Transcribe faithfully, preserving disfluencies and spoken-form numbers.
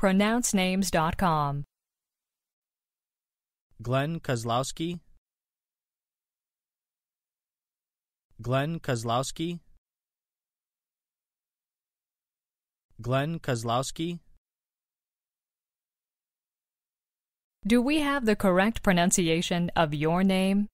pronounce names dot com. Glenn Kozlowski. Glenn Kozlowski. Glenn Kozlowski. Do we have the correct pronunciation of your name?